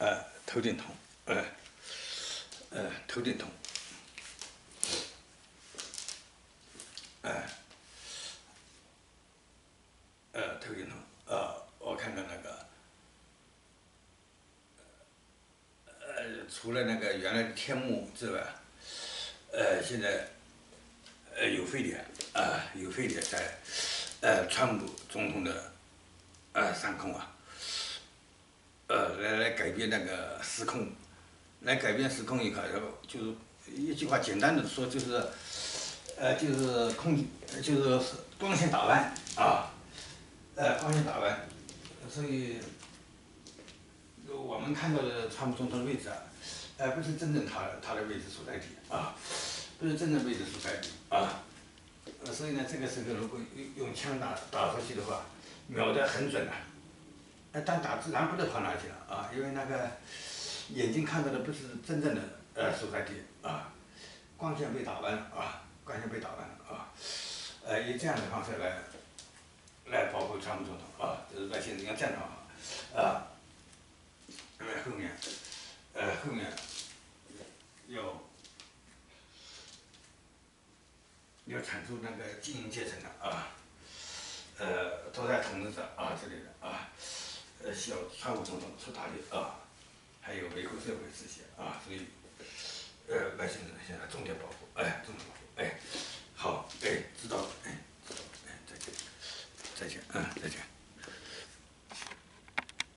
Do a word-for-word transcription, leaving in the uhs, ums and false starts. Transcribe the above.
呃，头顶痛，呃，呃，头顶痛，呃，呃，头顶痛，呃，我看看那个，呃，除了那个原来的天幕之外，呃，现在，呃，有非典，啊、有非典在，呃，川普总统的，呃，上空啊，呃，来来改变那个时空，来改变时空以后，然后就是一句话简单的说，就是，呃，就是空，就是光线打弯啊，呃，光线打弯，所以我们看到的川普总统的位置啊，呃，不是真正他他的位置所在地啊，不是真正位置所在地啊，呃，所以呢，这个时候如果用用枪打打出去的话，瞄得很准啊，呃，但打自然不知道跑哪去了啊，因为那个眼睛看到的不是真正的呃所在地啊，光线被打弯了啊，光线被打弯了啊，呃，以这样的方式来来保护川普总统啊，就是百姓要这样的话啊，因为后面呃后面要要铲除那个精英阶层的啊，呃，都在统治者啊之类的啊，呃，需要川普总统出大力啊，还有维护社会秩序啊，所以呃百姓现在重点保